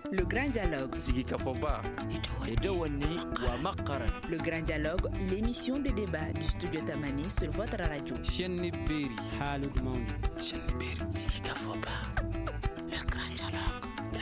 Le Grand Dialogue. Le Grand Dialogue, l'émission de débat du studio Tamani sur votre radio. Le Grand Dialogue.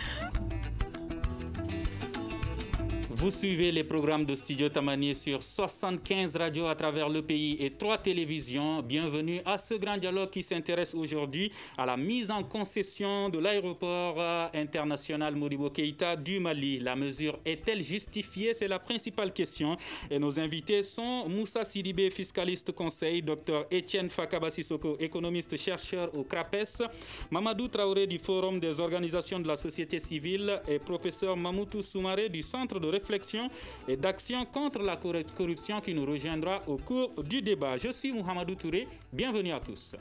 Vous suivez les programmes de Studio Tamani sur 75 radios à travers le pays et 3 télévisions. Bienvenue à ce grand dialogue qui s'intéresse aujourd'hui à la mise en concession de l'aéroport international Modibo Keïta du Mali. La mesure est-elle justifiée? C'est la principale question. Et nos invités sont Moussa Sidibé, fiscaliste conseil, Dr Etienne Fakaba Sissoko, économiste chercheur au CRAPES, Mamadou Traoré du Forum des organisations de la société civile et professeur Mamoutou Soumaré du Centre de réflexion et d'action contre la corruption qui nous rejoindra au cours du débat. Je suis Mouhamadou Touré, bienvenue à tous.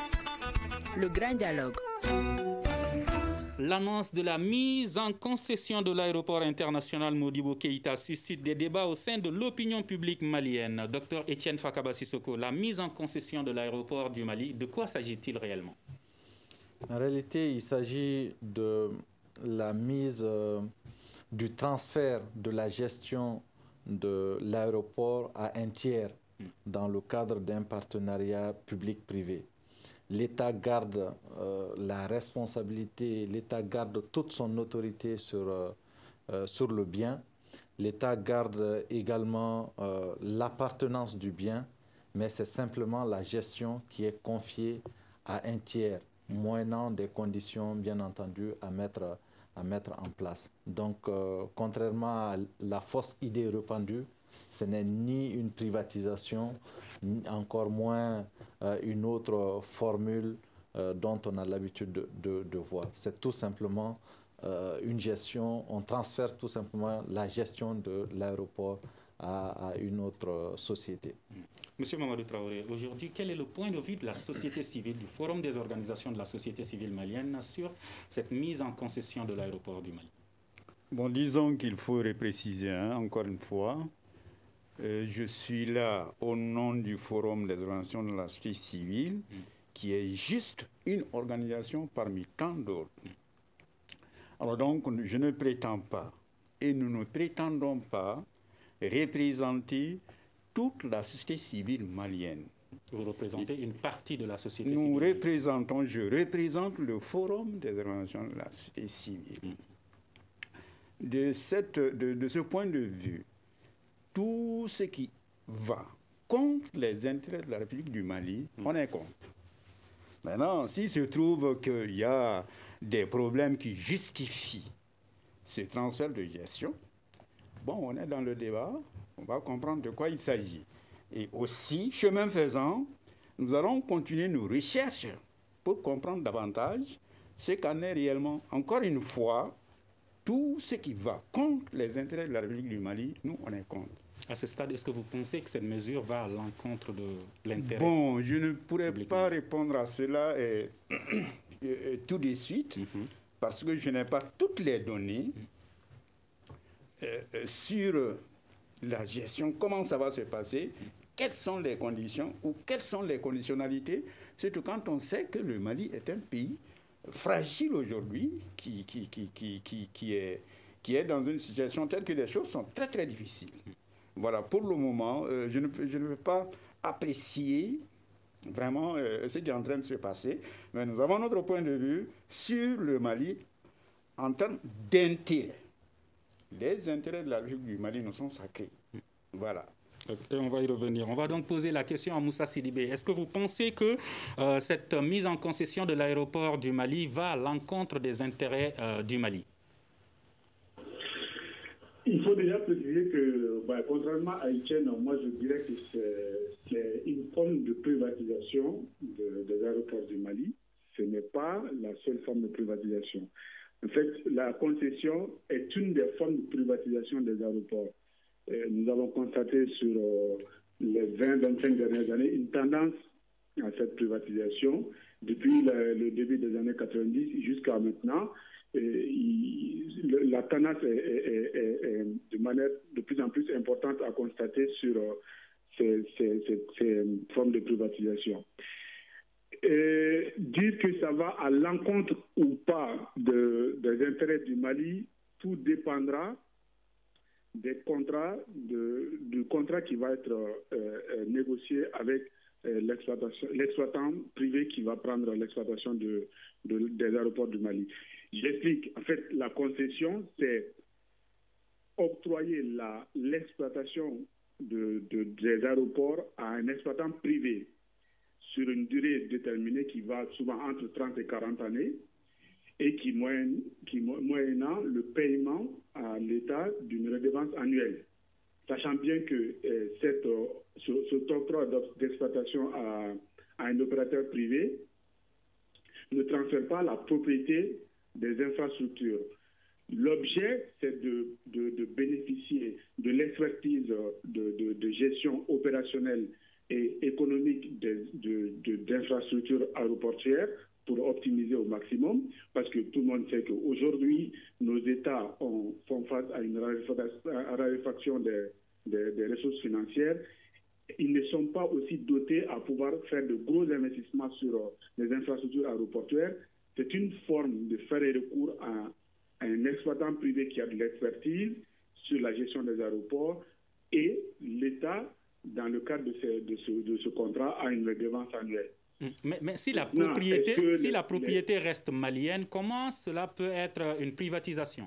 Le Grand Dialogue. L'annonce de la mise en concession de l'aéroport international Modibo Keïta suscite des débats au sein de l'opinion publique malienne. Docteur Etienne Fakaba Sissoko, la mise en concession de l'aéroport du Mali, de quoi s'agit-il réellement? En réalité, il s'agit de la mise du transfert de la gestion de l'aéroport à un tiers dans le cadre d'un partenariat public-privé. L'État garde la responsabilité, l'État garde toute son autorité sur le bien. L'État garde également l'appartenance du bien, mais c'est simplement la gestion qui est confiée à un tiers, moyennant des conditions, bien entendu, à mettre en place. Donc, contrairement à la fausse idée répandue, ce n'est ni une privatisation, ni encore moins une autre formule dont on a l'habitude de voir. C'est tout simplement une gestion, on transfère tout simplement la gestion de l'aéroport à une autre société. Monsieur Mamadou Traoré, aujourd'hui, quel est le point de vue de la société civile, du Forum des organisations de la société civile malienne sur cette mise en concession de l'aéroport du Mali? Bon, disons qu'il faut repréciser, encore une fois, je suis là au nom du Forum des organisations de la société civile, qui est juste une organisation parmi tant d'autres. Alors donc, je ne prétends pas, et nous ne prétendons pas, représenter toute la société civile malienne. Vous représentez une partie de la société civile? Je représente le Forum des organisations de la société civile. De ce point de vue, tout ce qui va contre les intérêts de la République du Mali, on est contre. Maintenant, s'il se trouve qu'il y a des problèmes qui justifient ce transfert de gestion, bon, on est dans le débat, on va comprendre de quoi il s'agit. Et aussi, chemin faisant, nous allons continuer nos recherches pour comprendre davantage ce qu'en est réellement. Encore une fois, tout ce qui va contre les intérêts de la République du Mali, nous, on est contre. À ce stade, est-ce que vous pensez que cette mesure va à l'encontre de l'intérêt? Bon, je ne pourrais pas répondre à cela tout de suite, parce que je n'ai pas toutes les données sur la gestion, comment ça va se passer, quelles sont les conditions ou quelles sont les conditionnalités, surtout quand on sait que le Mali est un pays fragile aujourd'hui, qui est dans une situation telle que les choses sont très très difficiles. Voilà, pour le moment, je ne peux pas apprécier vraiment ce qui est en train de se passer, mais nous avons notre point de vue sur le Mali en termes d'intérêt. Les intérêts de la République du Mali nous sont sacrés. Voilà. Et on va y revenir. On va donc poser la question à Moussa Sidibé. Est-ce que vous pensez que cette mise en concession de l'aéroport du Mali va à l'encontre des intérêts du Mali? Il faut déjà préciser que, contrairement à Etienne, moi je dirais que c'est une forme de privatisation des aéroports du Mali. Ce n'est pas la seule forme de privatisation. En fait, la concession est une des formes de privatisation des aéroports. Nous avons constaté sur les 20-25 dernières années une tendance à cette privatisation depuis le début des années 90 jusqu'à maintenant. La tendance est de manière de plus en plus importante à constater sur ces formes de privatisation. Dire que ça va à l'encontre ou pas des intérêts du Mali, tout dépendra des contrats, du contrat qui va être négocié avec l'exploitant privé qui va prendre l'exploitation des aéroports du Mali. J'explique. En fait, la concession, c'est octroyer l'exploitation des aéroports à un exploitant privé sur une durée déterminée qui va souvent entre 30 et 40 années et qui moyennant le paiement à l'État d'une redevance annuelle. Sachant bien que cet octroi d'exploitation à un opérateur privé ne transfère pas la propriété des infrastructures. L'objet, c'est de bénéficier de l'expertise de gestion opérationnelle et économique d'infrastructures aéroportuaires pour optimiser au maximum, parce que tout le monde sait qu'aujourd'hui, nos États font face à une raréfaction des ressources financières. Ils ne sont pas aussi dotés à pouvoir faire de gros investissements sur les infrastructures aéroportuaires. C'est une forme de faire recours à un exploitant privé qui a de l'expertise sur la gestion des aéroports et l'État, dans le cadre de ce contrat, a une redevance annuelle. Mais si la propriété reste malienne, comment cela peut être une privatisation?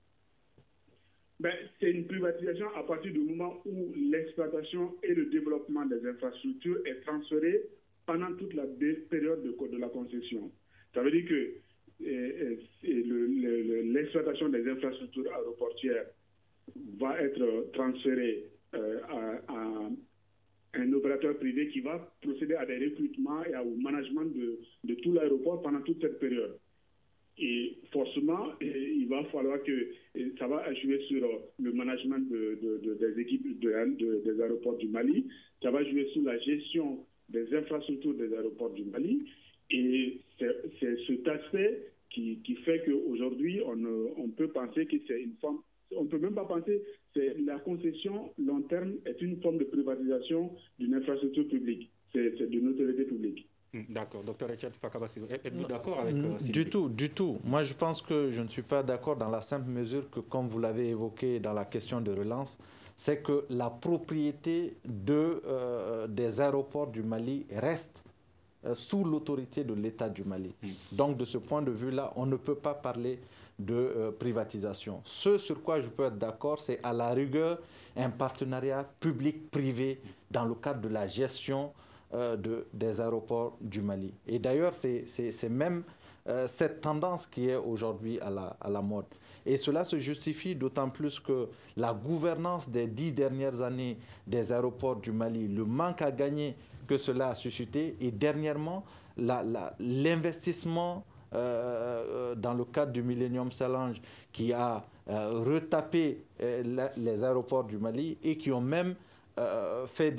C'est une privatisation à partir du moment où l'exploitation et le développement des infrastructures est transféré pendant toute la période de la concession. Ça veut dire que l'exploitation des infrastructures aéroportuaires va être transférée à un opérateur privé qui va procéder à des recrutements et au management de tout l'aéroport pendant toute cette période. Et forcément, il va falloir que ça va jouer sur le management des équipes des aéroports du Mali, ça va jouer sur la gestion des infrastructures des aéroports du Mali. Et c'est cet aspect qui fait qu'aujourd'hui, on peut penser que c'est une forme, on ne peut même pas penser, la concession long terme est une forme de privatisation d'une infrastructure publique, c'est d'une autorité publique. D'accord, docteur Richard Fakabassi, êtes-vous d'accord avec Du tout. Moi, je pense que je ne suis pas d'accord dans la simple mesure que, comme vous l'avez évoqué dans la question de relance, c'est que la propriété des aéroports du Mali reste sous l'autorité de l'État du Mali. Donc, de ce point de vue-là, on ne peut pas parler de privatisation. Ce sur quoi je peux être d'accord, c'est à la rigueur un partenariat public-privé dans le cadre de la gestion des aéroports du Mali. Et d'ailleurs, c'est même cette tendance qui est aujourd'hui à la mode. Et cela se justifie d'autant plus que la gouvernance des 10 dernières années des aéroports du Mali, le manque à gagner que cela a suscité, et dernièrement, l'investissement dans le cadre du Millennium Challenge qui a retapé les aéroports du Mali et qui ont même fait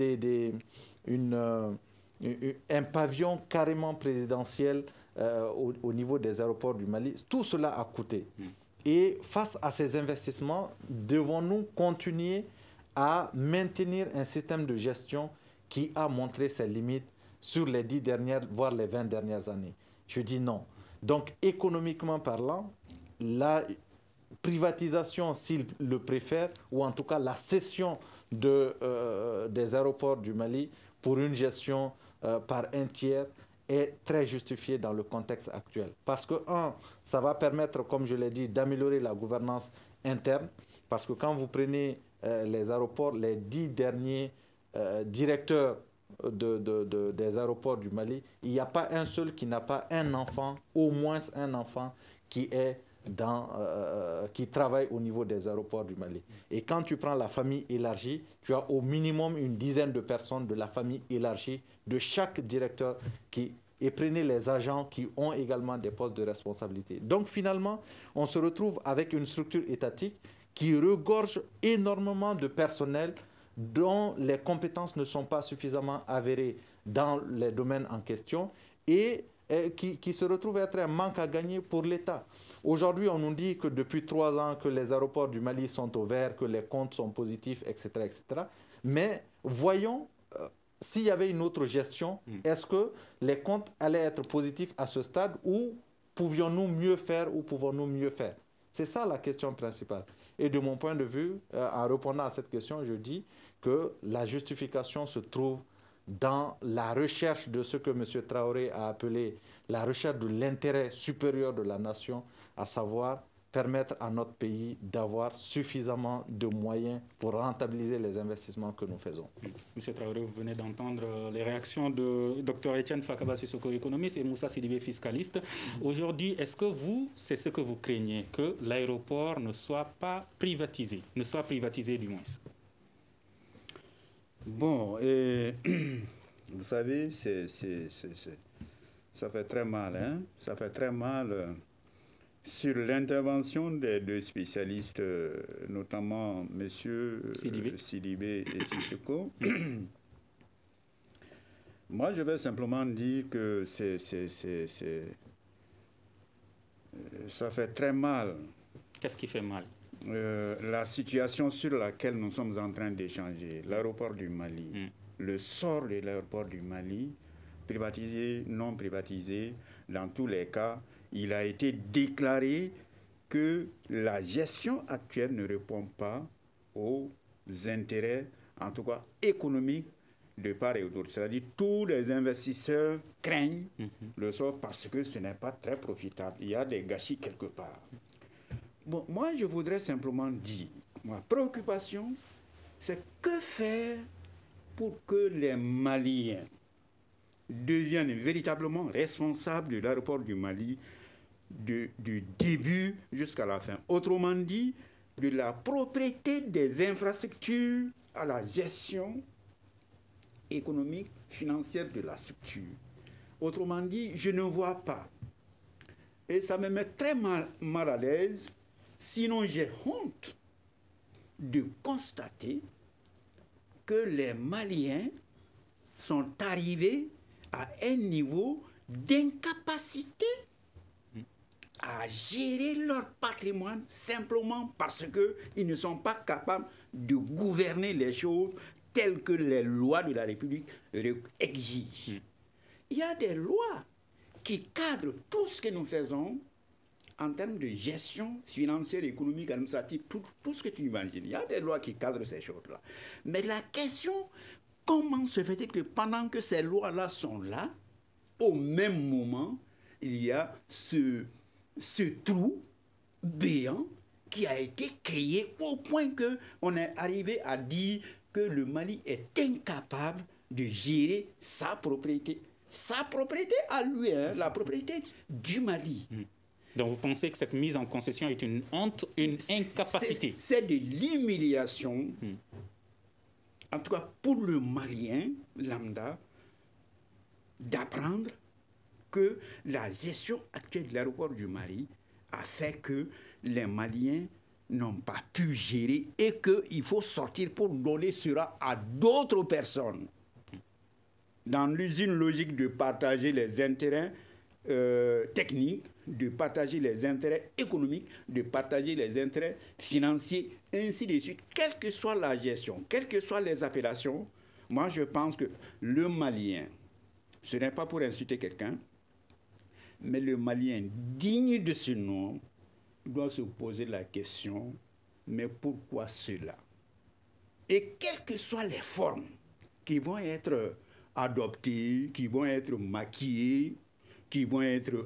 un pavillon carrément présidentiel au niveau des aéroports du Mali. Tout cela a coûté. Et face à ces investissements, devons-nous continuer à maintenir un système de gestion qui a montré ses limites sur les 10 dernières, voire les 20 dernières années? Je dis non. Donc, économiquement parlant, la privatisation, s'il le préfère, ou en tout cas la cession des aéroports du Mali pour une gestion par un tiers est très justifiée dans le contexte actuel. Parce que, ça va permettre, comme je l'ai dit, d'améliorer la gouvernance interne. Parce que quand vous prenez les aéroports, les 10 derniers directeurs des aéroports du Mali, il n'y a pas un seul qui n'a pas un enfant, au moins un enfant qui travaille au niveau des aéroports du Mali. Et quand tu prends la famille élargie, tu as au minimum une dizaine de personnes de la famille élargie de chaque directeur et prenez les agents qui ont également des postes de responsabilité. Donc finalement, on se retrouve avec une structure étatique qui regorge énormément de personnel dont les compétences ne sont pas suffisamment avérées dans les domaines en question et qui se retrouve être un manque à gagner pour l'État. Aujourd'hui, on nous dit que depuis 3 ans que les aéroports du Mali sont au vert, que les comptes sont positifs, etc. etc. Mais voyons s'il y avait une autre gestion, est-ce que les comptes allaient être positifs à ce stade ou pouvions-nous mieux faire ou pouvons-nous mieux faire? C'est ça la question principale. Et de mon point de vue, en répondant à cette question, je dis que la justification se trouve dans la recherche de ce que M. Traoré a appelé la recherche de l'intérêt supérieur de la nation, à savoir permettre à notre pays d'avoir suffisamment de moyens pour rentabiliser les investissements que nous faisons. Monsieur Traoré, vous venez d'entendre les réactions de Dr Etienne Fakaba Sissoko, économiste, et Moussa Sidibé, fiscaliste. Aujourd'hui, est-ce que c'est ce que vous craignez, que l'aéroport ne soit pas privatisé, ne soit privatisé du moins? Bon, vous savez, ça fait très mal, hein? Ça fait très mal sur l'intervention des deux spécialistes, notamment M. Sidibé et Sissoko. Moi, je vais simplement dire que ça fait très mal. Qu'est-ce qui fait mal? La situation sur laquelle nous sommes en train d'échanger, l'aéroport du Mali, le sort de l'aéroport du Mali, privatisé, non privatisé, dans tous les cas, il a été déclaré que la gestion actuelle ne répond pas aux intérêts, en tout cas économiques, de part et d'autre. C'est-à-dire tous les investisseurs craignent le sort parce que ce n'est pas très profitable. Il y a des gâchis quelque part. Bon, moi, je voudrais simplement dire, ma préoccupation, c'est que faire pour que les Maliens deviennent véritablement responsables de l'aéroport du Mali du début jusqu'à la fin. Autrement dit, de la propriété des infrastructures à la gestion économique, financière de la structure. Autrement dit, je ne vois pas. Et ça me met très mal à l'aise. Sinon, j'ai honte de constater que les Maliens sont arrivés à un niveau d'incapacité à gérer leur patrimoine simplement parce qu'ils ne sont pas capables de gouverner les choses telles que les lois de la République exigent. Il y a des lois qui cadrent tout ce que nous faisons en termes de gestion financière, économique, administrative, tout ce que tu imagines. Il y a des lois qui cadrent ces choses-là. Mais la question, comment se fait-il que pendant que ces lois-là sont là, au même moment, il y a ce trou béant qui a été créé au point qu'on est arrivé à dire que le Mali est incapable de gérer sa propriété. Sa propriété à lui, hein, la propriété du Mali. Donc vous pensez que cette mise en concession est une honte, une incapacité? C'est de l'humiliation, en tout cas pour le Malien lambda, d'apprendre que la gestion actuelle de l'aéroport du Mali a fait que les Maliens n'ont pas pu gérer et qu'il faut sortir pour donner cela à d'autres personnes. Dans l'usine logique de partager les intérêts techniques, de partager les intérêts économiques, de partager les intérêts financiers, ainsi de suite. Quelle que soit la gestion, quelles que soient les appellations, moi je pense que le Malien, ce n'est pas pour insulter quelqu'un, mais le Malien digne de ce nom doit se poser la question, mais pourquoi cela? Et quelles que soient les formes qui vont être adoptées, qui vont être maquillées, qui vont être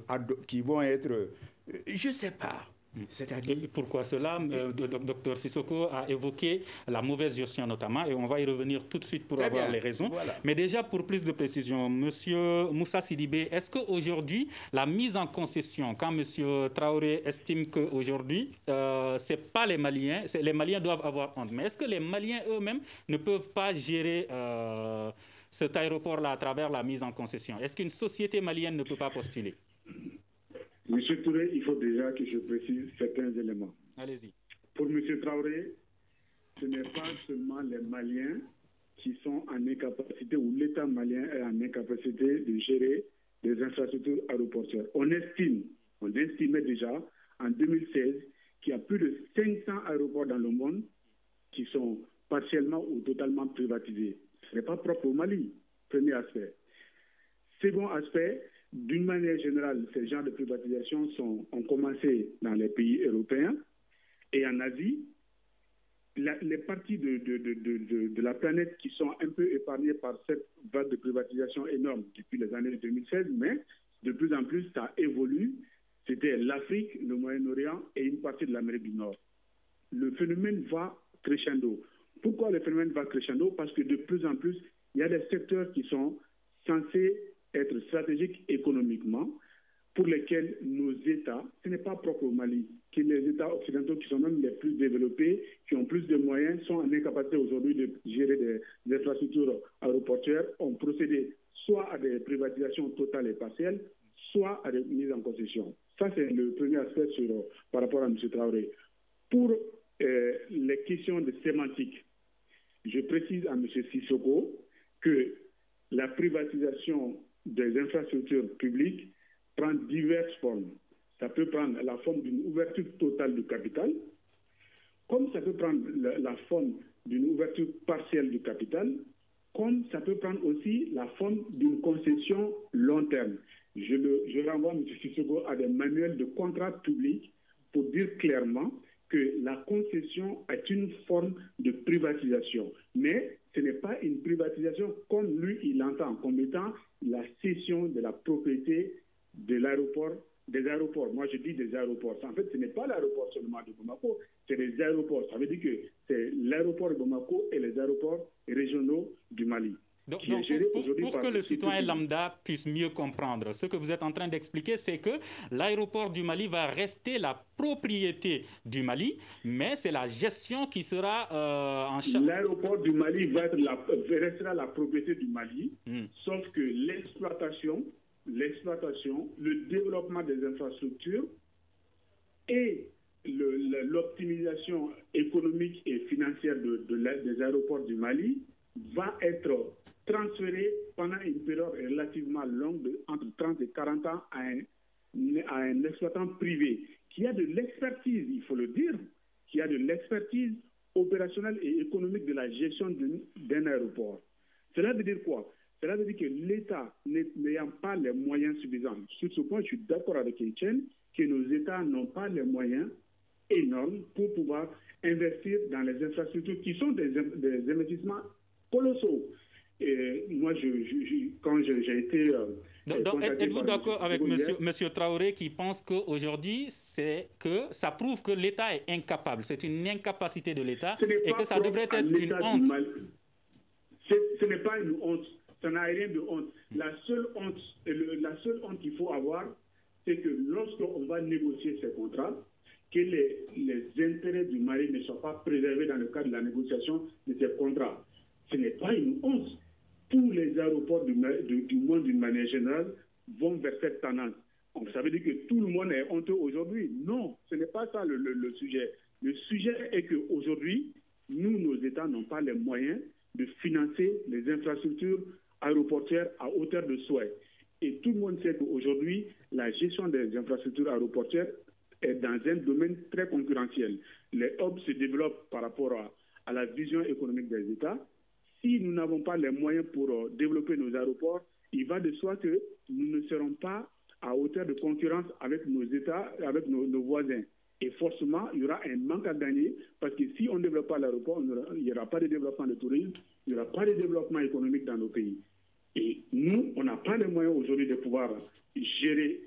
je ne sais pas. C'est-à-dire... Et pourquoi cela? Dr Sissoko a évoqué la mauvaise gestion notamment, et on va y revenir tout de suite pour avoir les raisons. Voilà. Mais déjà, pour plus de précision, Monsieur Moussa Sidibé, est-ce qu'aujourd'hui, la mise en concession, quand Monsieur Traoré estime qu'aujourd'hui, ce n'est pas les Maliens doivent avoir honte, mais est-ce que les Maliens eux-mêmes ne peuvent pas gérer cet aéroport-là à travers la mise en concession? Est-ce qu'une société malienne ne peut pas postuler? Monsieur Touré, il faut déjà que je précise certains éléments. Allez-y. Pour Monsieur Traoré, ce n'est pas seulement les Maliens qui sont en incapacité ou l'État malien est en incapacité de gérer les infrastructures aéroportuaires. On estimait déjà en 2016 qu'il y a plus de 500 aéroports dans le monde qui sont partiellement ou totalement privatisés. Ce n'est pas propre au Mali, premier aspect. Second aspect, d'une manière générale, ces genres de privatisation ont commencé dans les pays européens et en Asie. Les parties de la planète qui sont un peu épargnées par cette vague de privatisation énorme depuis les années 2016, mais de plus en plus, ça évolue. C'était l'Afrique, le Moyen-Orient et une partie de l'Amérique du Nord. Le phénomène va crescendo. Pourquoi le phénomène va crescendo? Parce que de plus en plus, il y a des secteurs qui sont censés être stratégiques économiquement, pour lesquels nos États, ce n'est pas propre au Mali, que les États occidentaux qui sont même les plus développés, qui ont plus de moyens, sont en incapacité aujourd'hui de gérer des infrastructures aéroportuaires, ont procédé soit à des privatisations totales et partielles, soit à des mises en concession. Ça, c'est le premier aspect par rapport à M. Traoré. Pour les questions de sémantique, je précise à M. Sissoko que la privatisation des infrastructures publiques prend diverses formes. Ça peut prendre la forme d'une ouverture totale du capital, comme ça peut prendre la forme d'une ouverture partielle du capital, comme ça peut prendre aussi la forme d'une concession long terme. Je renvoie M. Sissoko à des manuels de contrat public pour dire clairement que la concession est une forme de privatisation. Mais ce n'est pas une privatisation comme lui, il l'entend, comme étant la cession de la propriété de l'aéroport, des aéroports. Moi, je dis des aéroports. En fait, ce n'est pas l'aéroport seulement de Bamako, c'est les aéroports. Ça veut dire que c'est l'aéroport de Bamako et les aéroports régionaux du Mali. Donc pour que le citoyen lambda puisse mieux comprendre, ce que vous êtes en train d'expliquer, c'est que l'aéroport du Mali va rester la propriété du Mali, mais c'est la gestion qui sera en charge. L'aéroport du Mali restera la propriété du Mali, sauf que l'exploitation, le développement des infrastructures et l'optimisation économique et financière des aéroports du Mali va être transféré pendant une période relativement longue, entre 30 et 40 ans, à un exploitant privé qui a de l'expertise, il faut le dire, qui a de l'expertise opérationnelle et économique de la gestion d'un aéroport. Cela veut dire quoi? Cela veut dire que l'État n'ayant pas les moyens suffisants. Sur ce point, je suis d'accord avec Etienne, que nos États n'ont pas les moyens énormes pour pouvoir investir dans les infrastructures qui sont des investissements colossaux. Et moi, quand j'ai été... donc êtes-vous d'accord avec M. Traoré qui pense qu'aujourd'hui, ça prouve que l'État est incapable, c'est une incapacité de l'État et que ça devrait être une honte? Ce n'est pas une honte, ça n'a rien de honte. La seule honte qu'il faut avoir, c'est que lorsqu'on va négocier ces contrats, que les intérêts du Mali ne soient pas préservés dans le cadre de la négociation de ces contrats. Ce n'est pas une honte. Tous les aéroports du monde, d'une manière générale, vont vers cette tendance. Donc, ça veut dire que tout le monde est honteux aujourd'hui. Non, ce n'est pas ça le sujet. Le sujet est qu'aujourd'hui, nos États n'ont pas les moyens de financer les infrastructures aéroportuaires à hauteur de souhait. Et tout le monde sait qu'aujourd'hui, la gestion des infrastructures aéroportuaires est dans un domaine très concurrentiel. Les hubs se développent par rapport à la vision économique des États. Si nous n'avons pas les moyens pour développer nos aéroports, il va de soi que nous ne serons pas à hauteur de concurrence avec nos États, avec nos voisins. Et forcément, il y aura un manque à gagner parce que si on ne développe pas l'aéroport, il n'y aura pas de développement de tourisme, il n'y aura pas de développement économique dans nos pays. Et nous, on n'a pas les moyens aujourd'hui de pouvoir gérer,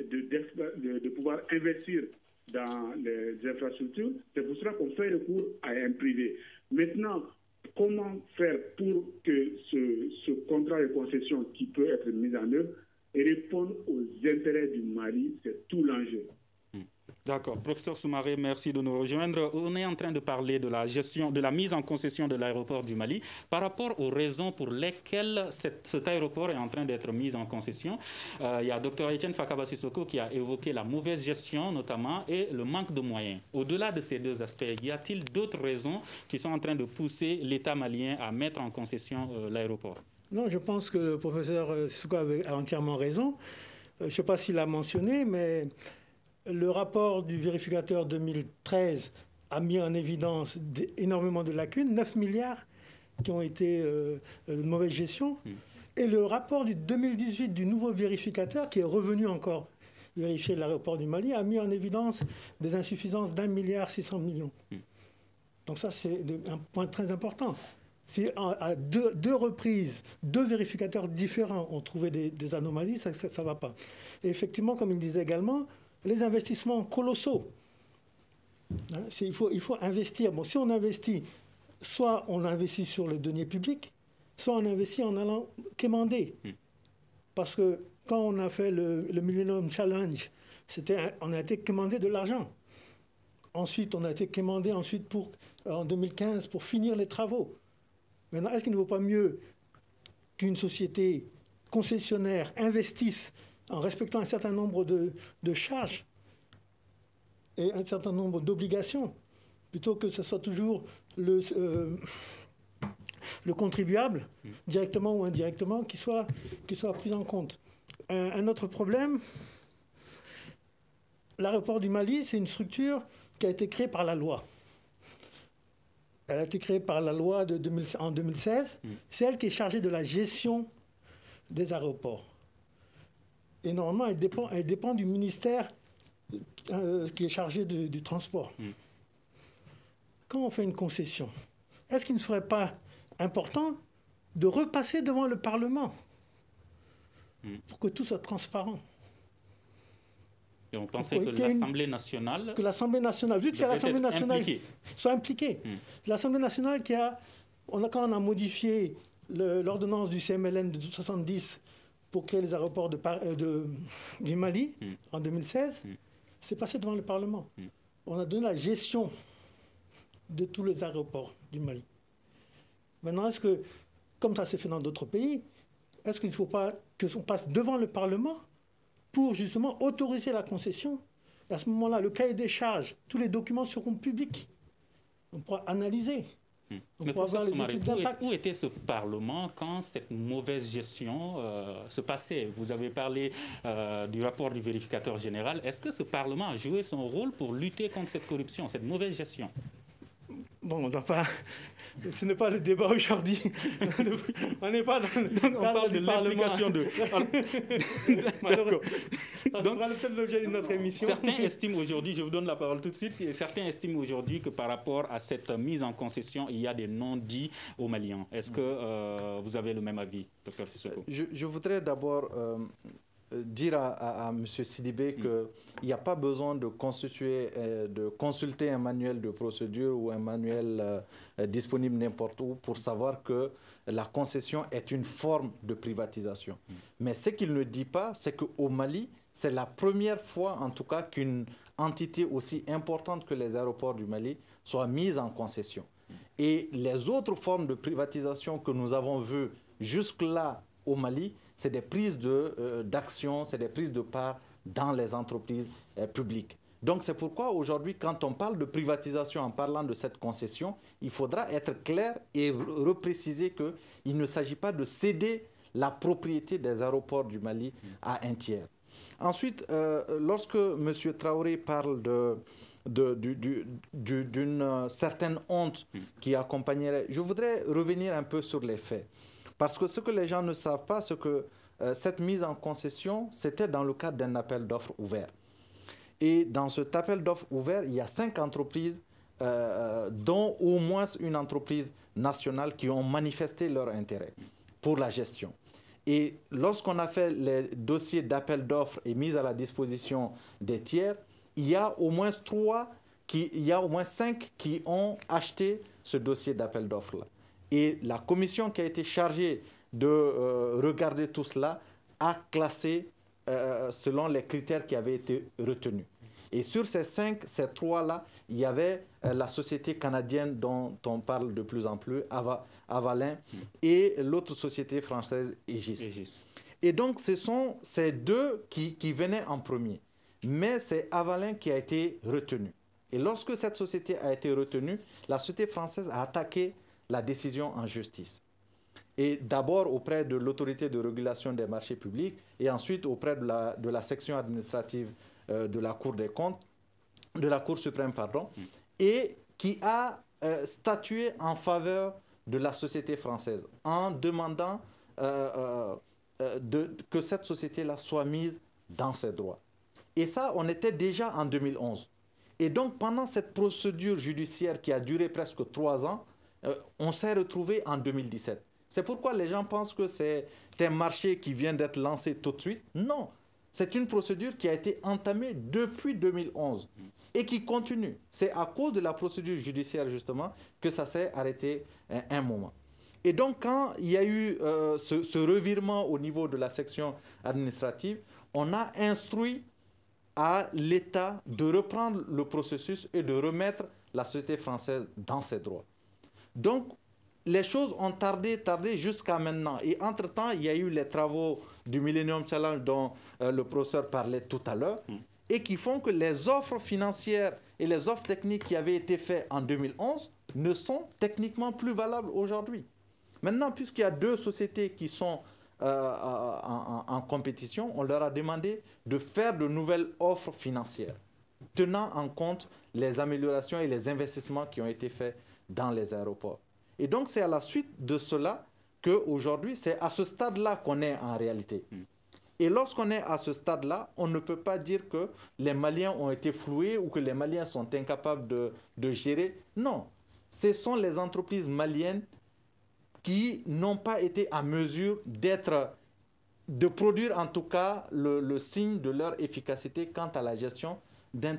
de pouvoir investir dans les infrastructures. C'est pour cela qu'on fait recours à un privé. Maintenant, comment faire pour que ce contrat de concession qui peut être mis en œuvre réponde aux intérêts du Mali? C'est tout l'enjeu. D'accord. Professeur Soumaré, merci de nous rejoindre. On est en train de parler de la gestion, de la mise en concession de l'aéroport du Mali. Par rapport aux raisons pour lesquelles cet aéroport est en train d'être mis en concession, il y a Dr Etienne Fakaba Sissoko qui a évoqué la mauvaise gestion notamment et le manque de moyens. Au-delà de ces deux aspects, y a-t-il d'autres raisons qui sont en train de pousser l'État malien à mettre en concession l'aéroport? Non, je pense que le professeur Sissoko a entièrement raison. Je ne sais pas s'il l'a mentionné, mais le rapport du vérificateur 2013 a mis en évidence énormément de lacunes, 9 milliards qui ont été de mauvaise gestion. Et le rapport du 2018 du nouveau vérificateur, qui est revenu encore vérifier l'aéroport du Mali, a mis en évidence des insuffisances d'1,6 milliard. Donc ça, c'est un point très important. Si à deux reprises, 2 vérificateurs différents ont trouvé des anomalies, ça ne va pas. Et effectivement, comme il disait également, les investissements colossaux. Hein, il faut investir. Bon, si on investit, soit on investit sur les deniers publics, soit on investit en allant quémander. Parce que quand on a fait le Millennium Challenge, on a été quémander de l'argent. Ensuite, on a été quémander en 2015 pour finir les travaux. Maintenant, est-ce qu'il ne vaut pas mieux qu'une société concessionnaire investisse en respectant un certain nombre de charges et un certain nombre d'obligations, plutôt que ce soit toujours le contribuable, directement ou indirectement, qui soit pris en compte. Un autre problème, l'aéroport du Mali, c'est une structure qui a été créée par la loi. Elle a été créée par la loi en 2016. C'est elle qui est chargée de la gestion des aéroports. Et normalement, elle dépend du ministère qui est chargé du transport. Quand on fait une concession, est-ce qu'il ne serait pas important de repasser devant le Parlement pour que tout soit transparent? Et on pensait que l'Assemblée nationale... Que l'Assemblée nationale, vu que c'est l'Assemblée nationale soit impliquée. L'Assemblée nationale quand on a modifié l'ordonnance du CMLN de 1970 pour créer les aéroports du Mali en 2016, c'est passé devant le Parlement. On a donné la gestion de tous les aéroports du Mali. Maintenant, est-ce que, comme ça s'est fait dans d'autres pays, est-ce qu'il ne faut pas qu'on passe devant le Parlement pour justement autoriser la concession? Et à ce moment-là, le cahier des charges, tous les documents seront publics. On pourra analyser. On pourra voir les études d'impact. Où était ce Parlement quand cette mauvaise gestion se passait? Vous avez parlé du rapport du vérificateur général. Est-ce que ce Parlement a joué son rôle pour lutter contre cette corruption, cette mauvaise gestion? Bon, ce n'est pas le débat aujourd'hui. On n'est pas dans le on parle de l'implication de... D'accord. Ça sera peut-être l'objet de notre émission. Certains estiment aujourd'hui, je vous donne la parole tout de suite, certains estiment aujourd'hui que par rapport à cette mise en concession, il y a des non-dits aux Maliens. Est-ce que vous avez le même avis, Dr Sissoko? Je voudrais d'abord dire à M. Sidibé qu'il n'y a pas besoin de consulter un manuel de procédure ou un manuel disponible n'importe où pour savoir que la concession est une forme de privatisation. Mais ce qu'il ne dit pas, c'est qu'au Mali, c'est la première fois en tout cas qu'une entité aussi importante que les aéroports du Mali soit mise en concession. Et les autres formes de privatisation que nous avons vues jusque-là au Mali, c'est des prises d'action, c'est des prises de part dans les entreprises publiques. Donc c'est pourquoi aujourd'hui, quand on parle de privatisation en parlant de cette concession, il faudra être clair et repréciser qu'il ne s'agit pas de céder la propriété des aéroports du Mali à un tiers. Ensuite, lorsque M. Traoré parle d'une certaine honte qui accompagnerait, je voudrais revenir un peu sur les faits. Parce que ce que les gens ne savent pas, c'est que cette mise en concession, c'était dans le cadre d'un appel d'offres ouvert. Et dans cet appel d'offres ouvert, il y a 5 entreprises, dont au moins une entreprise nationale, qui ont manifesté leur intérêt pour la gestion. Et lorsqu'on a fait les dossiers d'appel d'offres et mis à la disposition des tiers, il y a au moins 5 qui ont acheté ce dossier d'appel d'offres-là. Et la commission qui a été chargée de regarder tout cela a classé selon les critères qui avaient été retenus. Et sur ces 3-là, il y avait la société canadienne dont on parle de plus en plus, Avalin, et l'autre société française, Aegis. Et donc, ce sont ces 2 qui venaient en premier. Mais c'est Avalin qui a été retenu. Et lorsque cette société a été retenue, la société française a attaqué la décision en justice. Et d'abord auprès de l'autorité de régulation des marchés publics et ensuite auprès de la section administrative de la Cour des comptes, de la Cour suprême, pardon, et qui a statué en faveur de la société française en demandant que cette société-là soit mise dans ses droits. Et ça, on était déjà en 2011. Et donc, pendant cette procédure judiciaire qui a duré presque 3 ans, on s'est retrouvé en 2017. C'est pourquoi les gens pensent que c'est un marché qui vient d'être lancé tout de suite. Non, c'est une procédure qui a été entamée depuis 2011 et qui continue. C'est à cause de la procédure judiciaire, justement, que ça s'est arrêté un moment. Et donc, quand il y a eu ce revirement au niveau de la section administrative, on a instruit à l'État de reprendre le processus et de remettre la société française dans ses droits. Donc, les choses ont tardé jusqu'à maintenant. Et entre-temps, il y a eu les travaux du Millennium Challenge dont le professeur parlait tout à l'heure et qui font que les offres financières et les offres techniques qui avaient été faites en 2011 ne sont techniquement plus valables aujourd'hui. Maintenant, puisqu'il y a 2 sociétés qui sont en compétition, on leur a demandé de faire de nouvelles offres financières, tenant en compte les améliorations et les investissements qui ont été faits dans les aéroports. Et donc, c'est à la suite de cela qu'aujourd'hui, c'est à ce stade-là qu'on est en réalité. Et lorsqu'on est à ce stade-là, on ne peut pas dire que les Maliens ont été floués ou que les Maliens sont incapables de gérer. Non, ce sont les entreprises maliennes qui n'ont pas été à mesure de produire en tout cas le signe de leur efficacité quant à la gestion des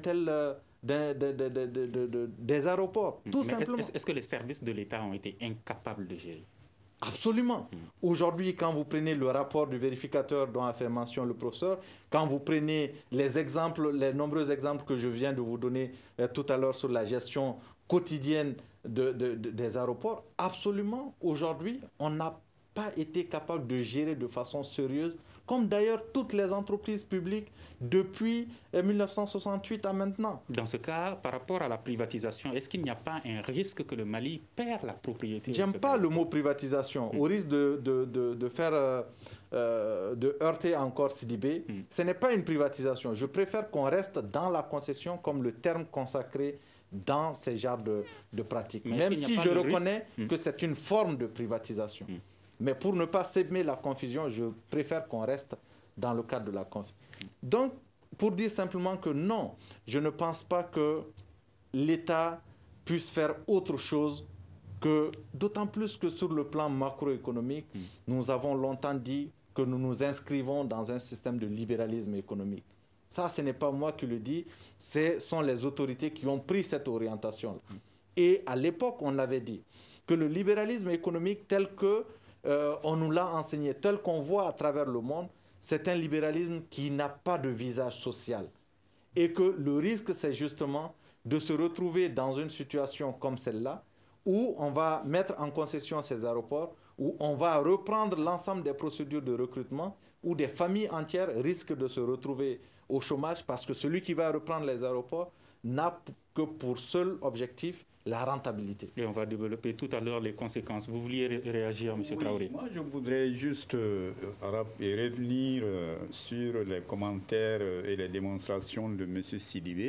aéroports, tout simplement. Est-ce que les services de l'État ont été incapables de gérer? Absolument. Aujourd'hui, quand vous prenez le rapport du vérificateur dont a fait mention le professeur, quand vous prenez les nombreux exemples que je viens de vous donner tout à l'heure sur la gestion quotidienne des aéroports, absolument, aujourd'hui, on n'a pas été capable de gérer de façon sérieuse, comme d'ailleurs toutes les entreprises publiques depuis 1968 à maintenant. Dans ce cas, par rapport à la privatisation, est-ce qu'il n'y a pas un risque que le Mali perd la propriété? J'aime pas le mot privatisation, au risque de heurter encore Sidibé. Ce n'est pas une privatisation. Je préfère qu'on reste dans la concession comme le terme consacré dans ces genres de pratiques. Même si je reconnais que c'est une forme de privatisation. Mais pour ne pas s'aimer la confusion, je préfère qu'on reste dans le cadre de la confusion. Donc, pour dire simplement que non, je ne pense pas que l'État puisse faire autre chose que, d'autant plus que sur le plan macroéconomique, nous avons longtemps dit que nous nous inscrivons dans un système de libéralisme économique. Ça, ce n'est pas moi qui le dis, ce sont les autorités qui ont pris cette orientation. Et à l'époque, on avait dit que le libéralisme économique tel que on nous l'a enseigné, tel qu'on voit à travers le monde, c'est un libéralisme qui n'a pas de visage social. Et que le risque, c'est justement de se retrouver dans une situation comme celle-là, où on va mettre en concession ces aéroports, où on va reprendre l'ensemble des procédures de recrutement, où des familles entières risquent de se retrouver au chômage, parce que celui qui va reprendre les aéroports n'a que pour seul objectif la rentabilité. Et on va développer tout à l'heure les conséquences. Vous vouliez réagir, M. Traoré? Moi, je voudrais juste revenir sur les commentaires et les démonstrations de M. Sidibé.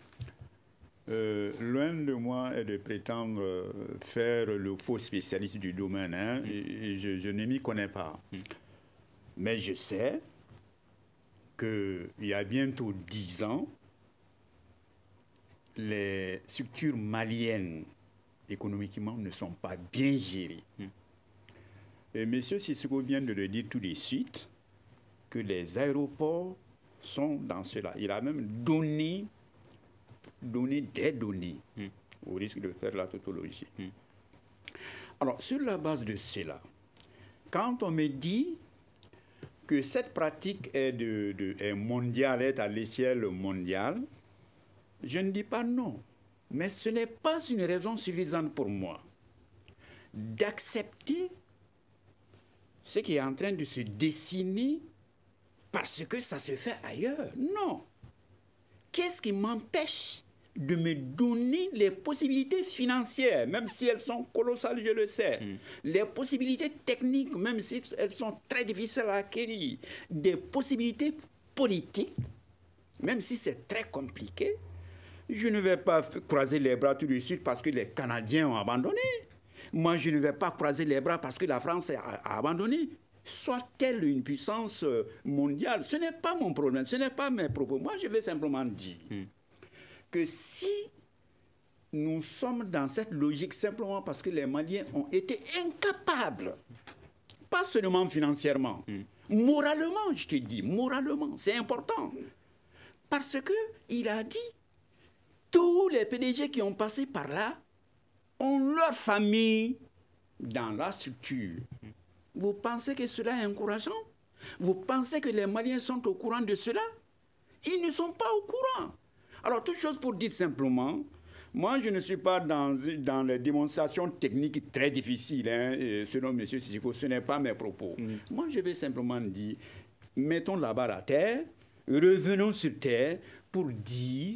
Loin de moi est de prétendre faire le faux spécialiste du domaine. Hein, et je ne m'y connais pas. Mais je sais qu'il y a bientôt 10 ans, les structures maliennes, économiquement, ne sont pas bien gérées. Et M. Sissoko vient de le dire tout de suite, que les aéroports sont dans cela. Il a même donné des données, au risque de faire la tautologie. Alors, sur la base de cela, quand on me dit que cette pratique est mondiale, est à l'échelle mondiale, je ne dis pas non, mais ce n'est pas une raison suffisante pour moi d'accepter ce qui est en train de se dessiner parce que ça se fait ailleurs. Non. Qu'est-ce qui m'empêche de me donner les possibilités financières, même si elles sont colossales, je le sais, les possibilités techniques, même si elles sont très difficiles à acquérir, des possibilités politiques, même si c'est très compliqué. Je ne vais pas croiser les bras tout de suite parce que les Canadiens ont abandonné. Moi, je ne vais pas croiser les bras parce que la France a abandonné. soit-elle une puissance mondiale, ce n'est pas mon problème, ce n'est pas mes propos. Moi, je vais simplement dire que si nous sommes dans cette logique simplement parce que les Maliens ont été incapables, pas seulement financièrement, moralement, je te dis, moralement, c'est important. Parce qu'il a dit, tous les PDG qui ont passé par là ont leur famille dans la structure. Vous pensez que cela est encourageant? Vous pensez que les Maliens sont au courant de cela? Ils ne sont pas au courant. Alors, toute chose pour dire simplement, moi, je ne suis pas dans les démonstrations techniques très difficiles, selon M. Sissoko, ce n'est pas mes propos. Moi, je vais simplement dire, mettons la barre à terre, revenons sur terre pour dire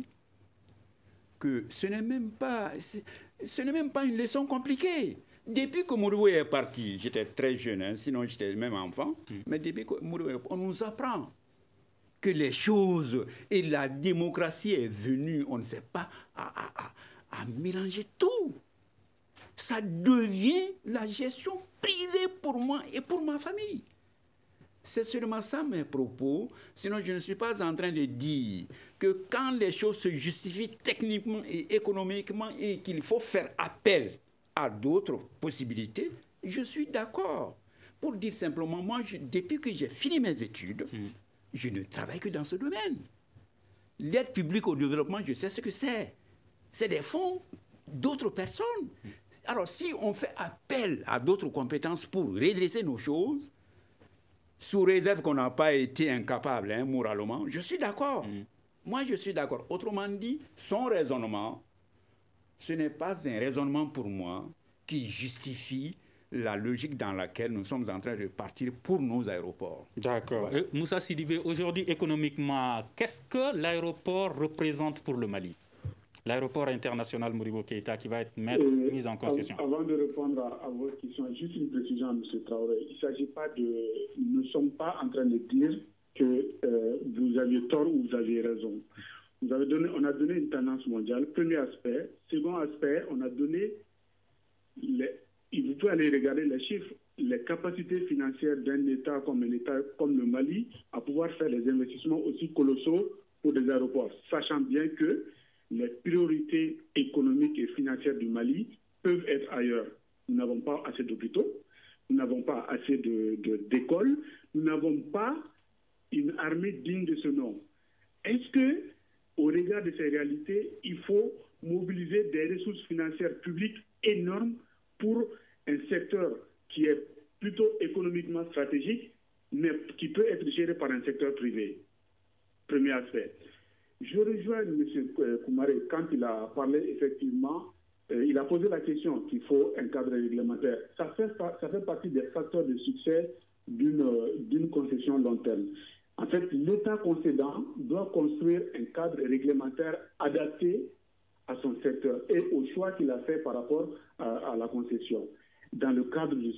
que ce n'est même pas une leçon compliquée. Depuis que Modibo est parti, j'étais très jeune, sinon j'étais même enfant, mais depuis que Modibo est parti, on nous apprend que les choses et la démocratie est venue, on ne sait pas, à mélanger tout. Ça devient la gestion privée pour moi et pour ma famille. C'est seulement ça mes propos, sinon je ne suis pas en train de dire que quand les choses se justifient techniquement et économiquement et qu'il faut faire appel à d'autres possibilités, je suis d'accord. Pour dire simplement, moi, depuis que j'ai fini mes études, je ne travaille que dans ce domaine. L'aide publique au développement, je sais ce que c'est. C'est des fonds d'autres personnes. Alors, si on fait appel à d'autres compétences pour redresser nos choses, sous réserve qu'on n'a pas été incapable, moralement, je suis d'accord. Moi, je suis d'accord. Autrement dit, son raisonnement, ce n'est pas un raisonnement pour moi qui justifie la logique dans laquelle nous sommes en train de partir pour nos aéroports. D'accord. Voilà. Moussa Sidibé, aujourd'hui, économiquement, qu'est-ce que l'aéroport représente pour le Mali? L'aéroport international Modibo Keïta qui va être mis en concession. Avant de répondre à votre question, juste une précision à M. Traoré. Il ne s'agit pas de... Nous ne sommes pas en train de dire que vous aviez tort ou vous aviez raison. On a donné une tendance mondiale, premier aspect. Second aspect, on a donné... Vous pouvez aller regarder les chiffres, les capacités financières d'un État comme le Mali à pouvoir faire des investissements aussi colossaux pour des aéroports, sachant bien que les priorités économiques et financières du Mali peuvent être ailleurs. Nous n'avons pas assez d'hôpitaux, nous n'avons pas assez d'écoles, nous n'avons pas une armée digne de ce nom. Est-ce que, au regard de ces réalités, il faut mobiliser des ressources financières publiques énormes pour un secteur qui est plutôt économiquement stratégique, mais qui peut être géré par un secteur privé? Premier aspect. Je rejoins M. Koumaré quand il a parlé, effectivement, il a posé la question qu'il faut un cadre réglementaire. Ça fait partie des facteurs de succès d'une concession long terme. En fait, l'État concédant doit construire un cadre réglementaire adapté à son secteur et au choix qu'il a fait par rapport à la concession. Dans le cadre de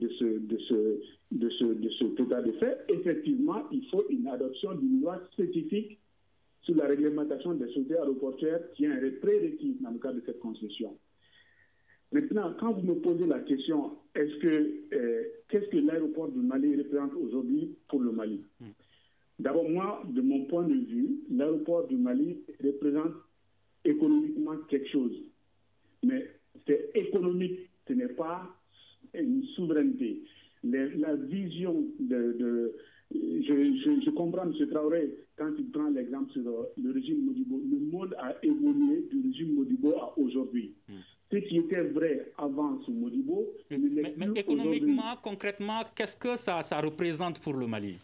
cet état de fait, effectivement, il faut une adoption d'une loi spécifique sur la réglementation des sociétés aéroportuaires qui est un prérequis dans le cadre de cette concession. Maintenant, quand vous me posez la question, qu'est-ce que l'aéroport du Mali représente aujourd'hui pour le Mali? D'abord, moi, de mon point de vue, l'aéroport du Mali représente économiquement quelque chose. Mais c'est économique, ce n'est pas une souveraineté. La vision je comprends M. Traoré quand il prend l'exemple sur le régime Modibo. Le monde a évolué du régime Modibo à aujourd'hui. Ce qui était vrai avant ce Modibo... Mais économiquement, concrètement, qu'est-ce que ça représente pour le Mali?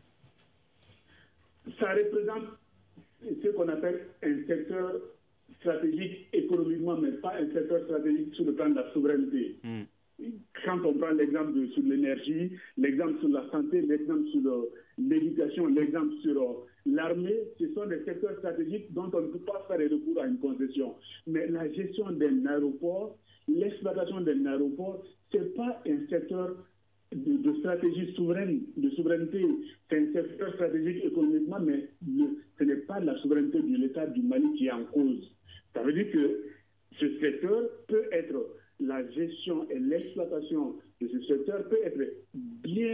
Ça représente ce qu'on appelle un secteur stratégique économiquement, mais pas un secteur stratégique sur le plan de la souveraineté. Quand on prend l'exemple sur l'énergie, l'exemple sur la santé, l'exemple sur l'éducation, l'exemple sur l'armée, ce sont des secteurs stratégiques dont on ne peut pas faire recours à une concession. Mais la gestion d'un aéroport, l'exploitation d'un aéroport, ce n'est pas un secteur de stratégie souveraine, de souveraineté. C'est un secteur stratégique économiquement, mais ce n'est pas la souveraineté de l'État du Mali qui est en cause. Ça veut dire que ce secteur peut être... La gestion et l'exploitation de ce secteur peut être bien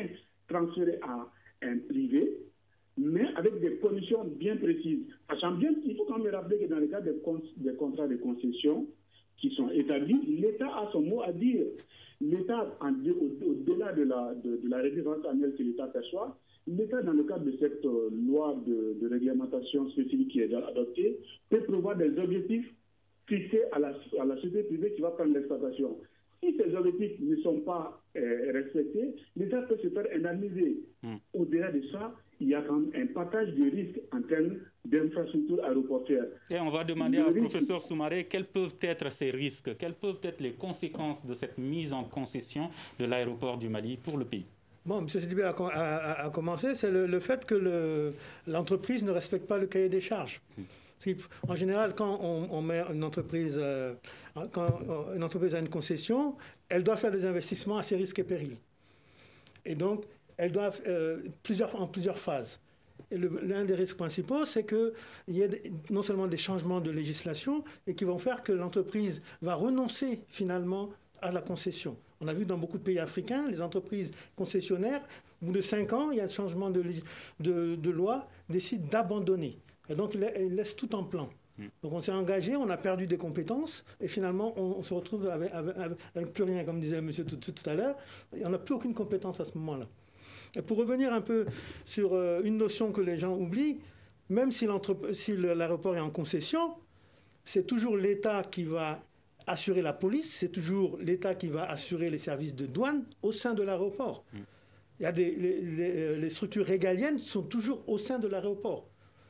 transféré à un privé, mais avec des conditions bien précises. Sachant bien qu'il faut quand même rappeler que dans le cas des contrats de concession qui sont établis, l'État a son mot à dire. L'État, au-delà de la redevance annuelle que l'État perçoit, l'État, dans le cadre de cette loi de réglementation spécifique qui est adoptée, peut prévoir des objectifs fixés à la société privée qui va prendre l'exploitation. Si ces objectifs ne sont pas respectés, l'État peut se faire indemniser. Au-delà de ça, il y a quand même un partage de risques en termes d'infrastructures aéroportuaires. Et on va demander au professeur Soumaré quels peuvent être ces risques, quelles peuvent être les conséquences de cette mise en concession de l'aéroport du Mali pour le pays. Bon, M. Sidibé a commencé, c'est le fait que l'entreprise ne respecte pas le cahier des charges. En général, quand on met une entreprise, quand une entreprise a une concession, elle doit faire des investissements à ses risques et périls. Et donc, elle doit en plusieurs phases. Et l'un des risques principaux, c'est qu'il y ait non seulement des changements de législation, et qui vont faire que l'entreprise va renoncer finalement à la concession. On a vu dans beaucoup de pays africains, les entreprises concessionnaires, au bout de 5 ans, il y a un changement de loi, décident d'abandonner. Et donc, ils laissent tout en plan. Donc, on s'est engagé, on a perdu des compétences, et finalement, on se retrouve avec plus rien, comme disait monsieur tout à l'heure. On n'a plus aucune compétence à ce moment-là. Et pour revenir un peu sur une notion que les gens oublient, même si l'aéroport est en concession, c'est toujours l'État qui va assurer la police, c'est toujours l'État qui va assurer les services de douane au sein de l'aéroport. Il y a les structures régaliennes sont toujours au sein de l'aéroport.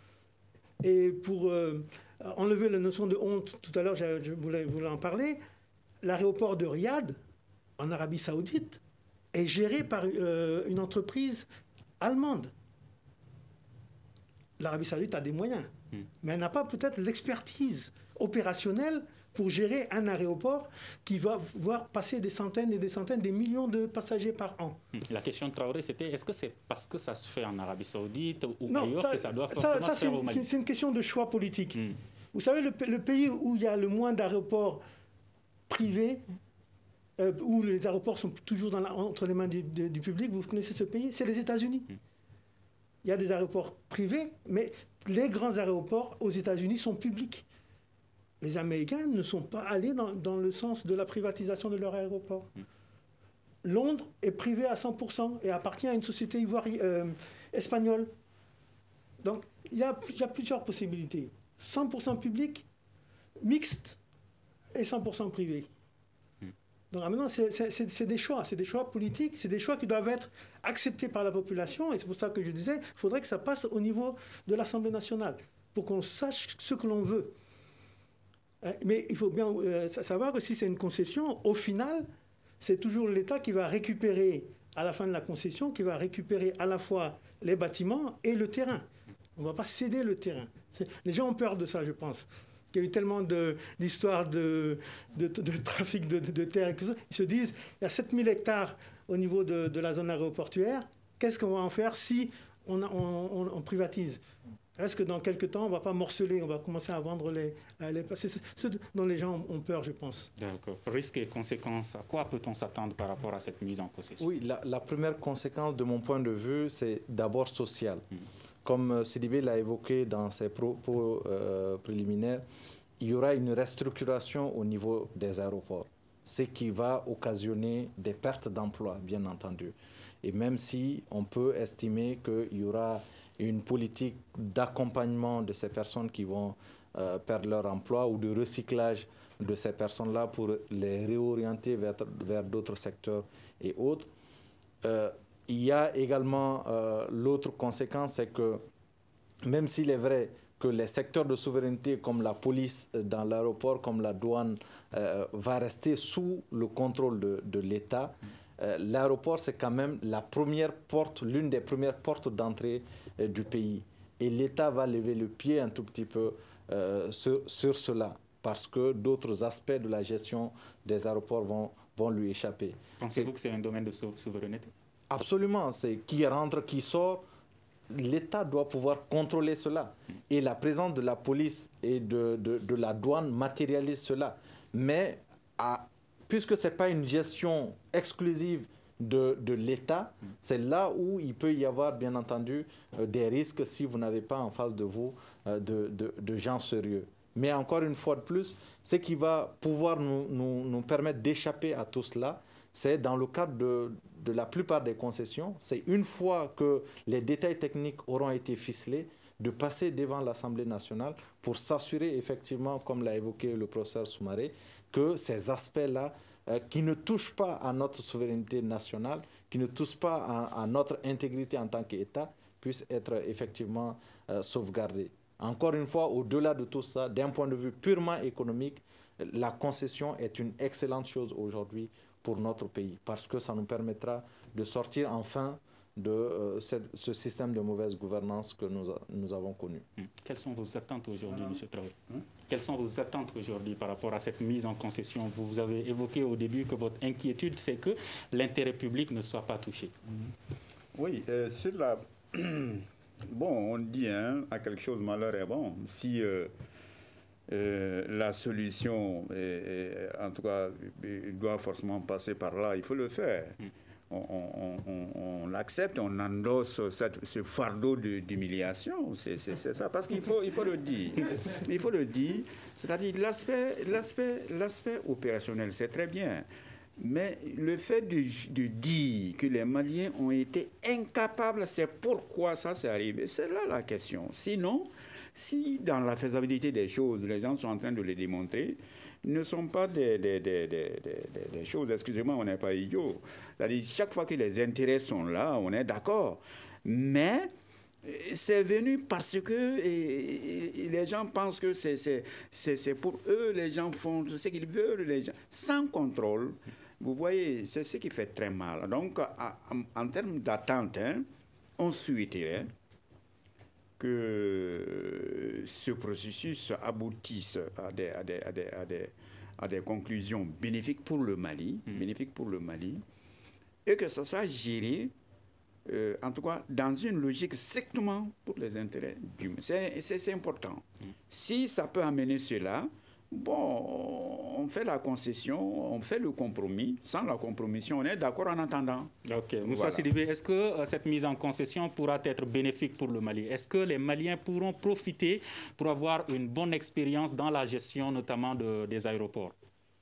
Et pour enlever la notion de honte, tout à l'heure, je voulais en parler, l'aéroport de Riyad, en Arabie Saoudite, est géré par une entreprise allemande. L'Arabie Saoudite a des moyens, mais elle n'a pas peut-être l'expertise opérationnelle pour gérer un aéroport qui va voir passer des centaines et des centaines, des millions de passagers par an. La question de Traoré, c'était est-ce que c'est parce que ça se fait en Arabie Saoudite ou ailleurs que ça doit forcément se faire au Mali? C'est une question de choix politique. Vous savez, le pays où il y a le moins d'aéroports privés, où les aéroports sont toujours entre les mains du public, vous connaissez ce pays, c'est les États-Unis. Il y a des aéroports privés, mais les grands aéroports aux États-Unis sont publics. Les Américains ne sont pas allés dans le sens de la privatisation de leur aéroport. Londres est privé à 100% et appartient à une société espagnole. Donc, il y a plusieurs possibilités. 100% public, mixte et 100% privé. Donc maintenant, c'est des choix politiques, c'est des choix qui doivent être acceptés par la population. Et c'est pour ça que je disais, il faudrait que ça passe au niveau de l'Assemblée nationale, pour qu'on sache ce que l'on veut. Mais il faut bien savoir que si c'est une concession, au final, c'est toujours l'État qui va récupérer, à la fin de la concession, qui va récupérer à la fois les bâtiments et le terrain. On ne va pas céder le terrain. Les gens ont peur de ça, je pense. Il y a eu tellement d'histoires de trafic de terre et tout ça. Ils se disent, il y a 7000 hectares au niveau de la zone aéroportuaire. Qu'est-ce qu'on va en faire si on privatise ? Est-ce que dans quelques temps, on ne va pas morceler, on va commencer à vendre c'est ce dont les gens ont peur, je pense. D'accord. Risques et conséquences, à quoi peut-on s'attendre par rapport à cette mise en concession? Oui, la première conséquence, de mon point de vue, c'est d'abord social. Comme Sidibé l'a évoqué dans ses propos préliminaires, il y aura une restructuration au niveau des aéroports, ce qui va occasionner des pertes d'emplois, bien entendu. Et même si on peut estimer qu'il y aura une politique d'accompagnement de ces personnes qui vont perdre leur emploi ou de recyclage de ces personnes-là pour les réorienter vers d'autres secteurs et autres. Il y a également l'autre conséquence, c'est que même s'il est vrai que les secteurs de souveraineté comme la police dans l'aéroport, comme la douane, va rester sous le contrôle de l'État, l'aéroport, c'est quand même l'une des premières portes d'entrée du pays. Et l'État va lever le pied un tout petit peu sur cela, parce que d'autres aspects de la gestion des aéroports vont lui échapper. Pensez-vous que c'est un domaine de souveraineté? Absolument. C'est qui rentre, qui sort. L'État doit pouvoir contrôler cela. Et la présence de la police et de la douane matérialise cela. Mais puisque ce n'est pas une gestion exclusive de l'État, c'est là où il peut y avoir, bien entendu, des risques si vous n'avez pas en face de vous de gens sérieux. Mais encore une fois de plus, ce qui va pouvoir nous permettre d'échapper à tout cela, c'est dans le cadre de la plupart des concessions, c'est une fois que les détails techniques auront été ficelés, de passer devant l'Assemblée nationale pour s'assurer effectivement, comme l'a évoqué le professeur Soumaré, que ces aspects-là, qui ne touchent pas à notre souveraineté nationale, qui ne touchent pas à notre intégrité en tant qu'État, puissent être effectivement sauvegardés. Encore une fois, au-delà de tout ça, d'un point de vue purement économique, la concession est une excellente chose aujourd'hui pour notre pays, parce que ça nous permettra de sortir enfin de ce système de mauvaise gouvernance que nous avons connu. Quelles sont vos attentes aujourd'hui, M. Traoré? Quelles sont vos attentes aujourd'hui par rapport à cette mise en concession? Vous avez évoqué au début que votre inquiétude, c'est que l'intérêt public ne soit pas touché. Oui, sur la... Bon, on dit, hein, à quelque chose, malheur est bon. Si la solution, en tout cas, doit forcément passer par là, il faut le faire. On l'accepte, on endosse ce fardeau d'humiliation, c'est ça, parce qu'il faut le dire. Il faut le dire, c'est-à-dire l'aspect opérationnel, c'est très bien. Mais le fait de dire que les Maliens ont été incapables, c'est pourquoi ça s'est arrivé. C'est là la question. Sinon, si dans la faisabilité des choses, les gens sont en train de les démontrer, ne sont pas des choses, excusez-moi, on n'est pas idiots. C'est-à-dire, chaque fois que les intérêts sont là, on est d'accord. Mais c'est venu parce que les gens pensent que c'est pour eux, les gens font ce qu'ils veulent, les gens, sans contrôle. Vous voyez, c'est ce qui fait très mal. Donc, en termes d'attente, hein, on souhaiterait que ce processus aboutisse à des conclusions bénéfiques pour le Mali, et que ce soit géré, en tout cas, dans une logique strictement pour les intérêts du Mali. C'est important. Si ça peut amener cela, bon, on fait la concession, on fait le compromis. Sans la compromission, on est d'accord en attendant. Ok. Moussa Sidibé, est-ce que cette mise en concession pourra être bénéfique pour le Mali? Est-ce que les Maliens pourront profiter pour avoir une bonne expérience dans la gestion, notamment des aéroports?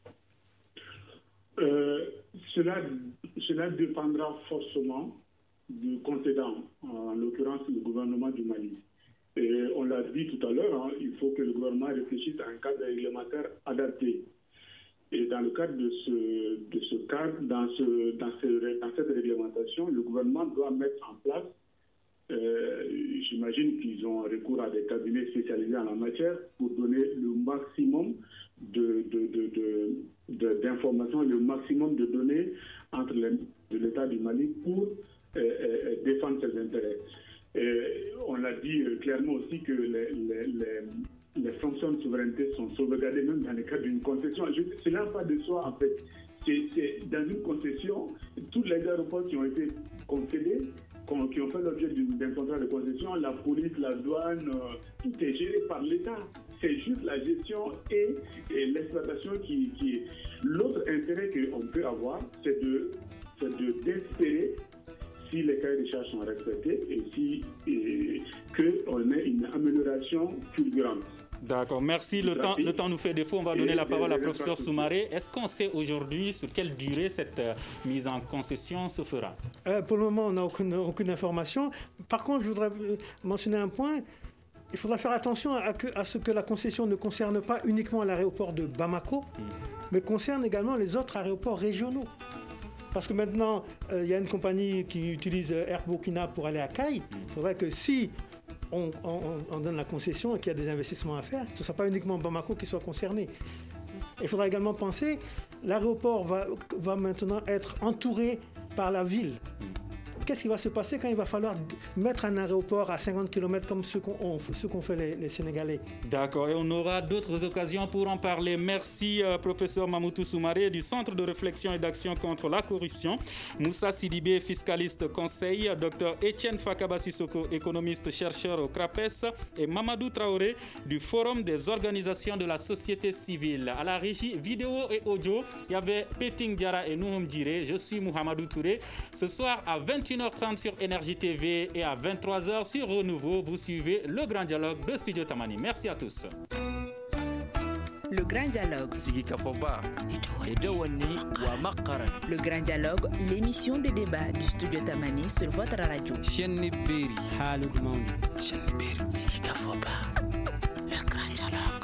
Cela dépendra forcément du concédant, en l'occurrence le gouvernement du Mali. Et on l'a dit tout à l'heure, hein, il faut que le gouvernement réfléchisse à un cadre réglementaire adapté. Et dans le cadre de ce cadre, dans cette réglementation, le gouvernement doit mettre en place, j'imagine qu'ils ont recours à des cabinets spécialisés en la matière pour donner le maximum d'informations, le maximum de données entre l'État du Mali pour défendre ses intérêts. Et on l'a dit clairement aussi que les fonctions de souveraineté sont sauvegardées même dans le cadre d'une concession. Cela n'a pas de soi en fait. C'est dans une concession, tous les aéroports qui ont été concédés, qui ont fait l'objet d'un contrat de concession, la police, la douane, tout est géré par l'État. C'est juste la gestion et l'exploitation qui est... L'autre intérêt qu'on peut avoir, c'est d'espérer, si les cahiers de charges sont respectés et qu'on ait une amélioration fulgurante. D'accord, merci. Le temps nous fait défaut. On va donner la parole à professeur Soumaré. Est-ce qu'on sait aujourd'hui sur quelle durée cette mise en concession se fera? Pour le moment, on n'a aucune information. Par contre, je voudrais mentionner un point. Il faudra faire attention à ce que la concession ne concerne pas uniquement l'aéroport de Bamako, mais concerne également les autres aéroports régionaux. Parce que maintenant, il y a une compagnie qui utilise Air Burkina pour aller à Caille. Il faudrait que si on donne la concession et qu'il y a des investissements à faire, ce ne soit pas uniquement Bamako qui soit concerné. Il faudra également penser, l'aéroport va maintenant être entouré par la ville. qu'est-ce qui va se passer quand il va falloir mettre un aéroport à 50 km comme ce qu'ont fait les Sénégalais? D'accord, et on aura d'autres occasions pour en parler. Merci, professeur Mamoutou Soumaré du Centre de réflexion et d'action contre la corruption. Moussa Sidibé, fiscaliste conseil. Dr Etienne Fakaba Sissoko, économiste chercheur au CRAPES. Et Mamadou Traoré du Forum des organisations de la société civile. À la régie vidéo et audio, il y avait Peting Diara et Nouhoum Djiré. Je suis Mouhamadou Touré. Ce soir à 21h30 sur Énergie TV et à 23h sur Renouveau, vous suivez le Grand Dialogue de Studio Tamani. Merci à tous. Le Grand Dialogue. Le Grand Dialogue, l'émission des débats du Studio Tamani sur votre radio. Le Grand Dialogue.